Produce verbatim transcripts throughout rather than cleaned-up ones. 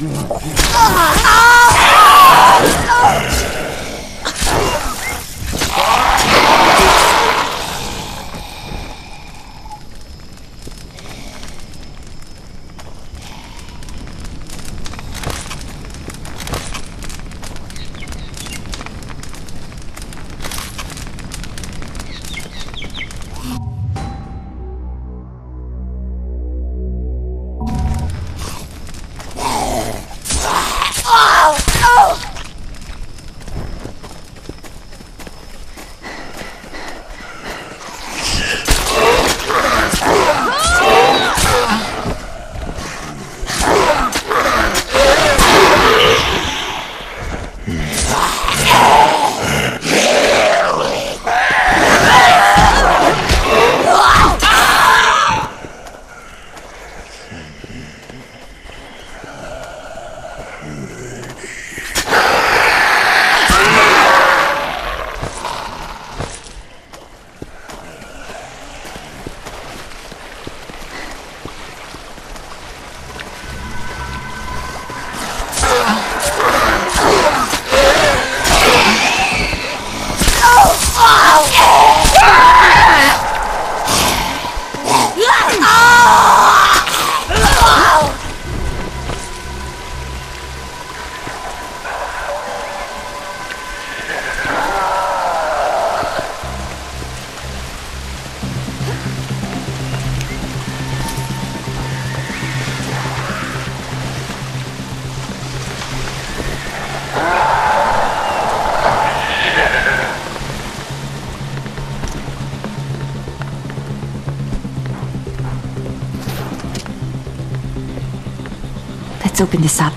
Let's open this up.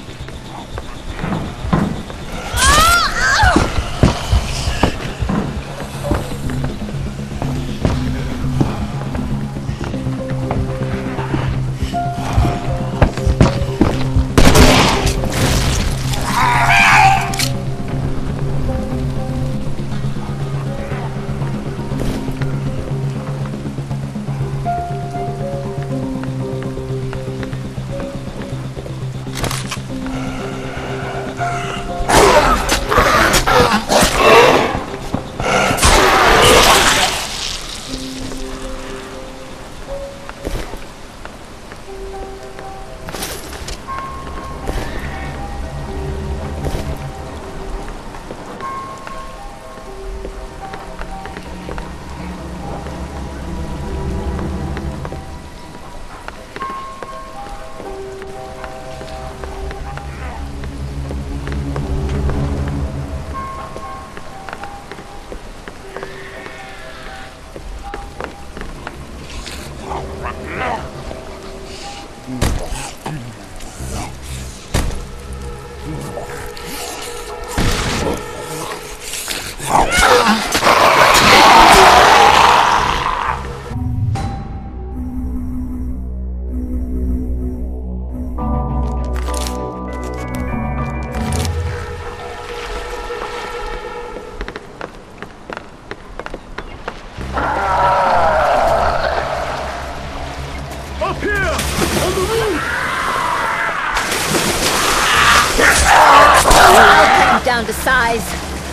Down to size.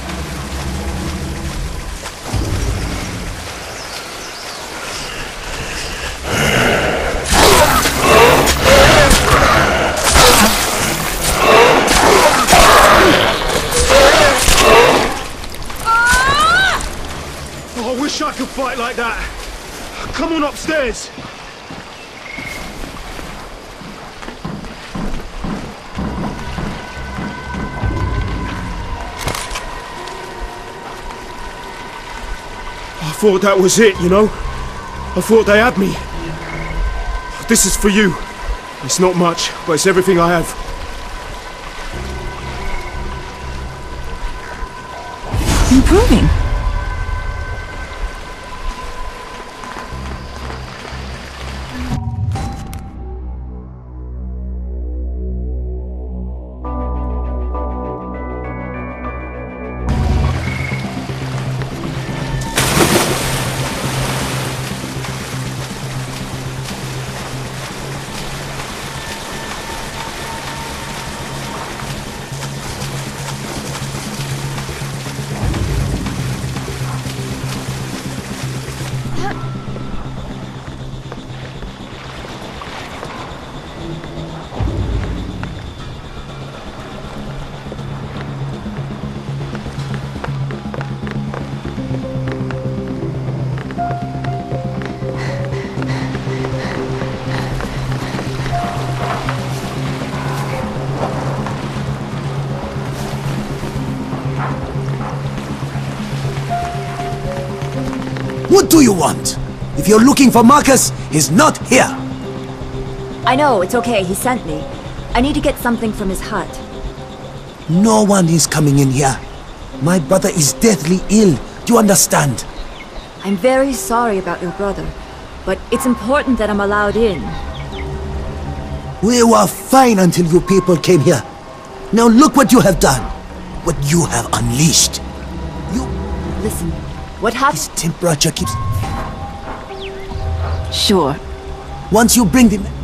Oh, I wish I could fight like that. Come on upstairs. I thought that was it, you know? I thought they had me. This is for you. It's not much, but it's everything I have. Improving. What do you want? If you're looking for Marcus, he's not here. I know, it's okay. He sent me. I need to get something from his hut. No one is coming in here. My brother is deathly ill. Do you understand? I'm very sorry about your brother, but it's important that I'm allowed in. We were fine until you people came here. Now look what you have done. What you have unleashed. You... Listen, what happened? His temperature keeps... Sure. Once you bring the...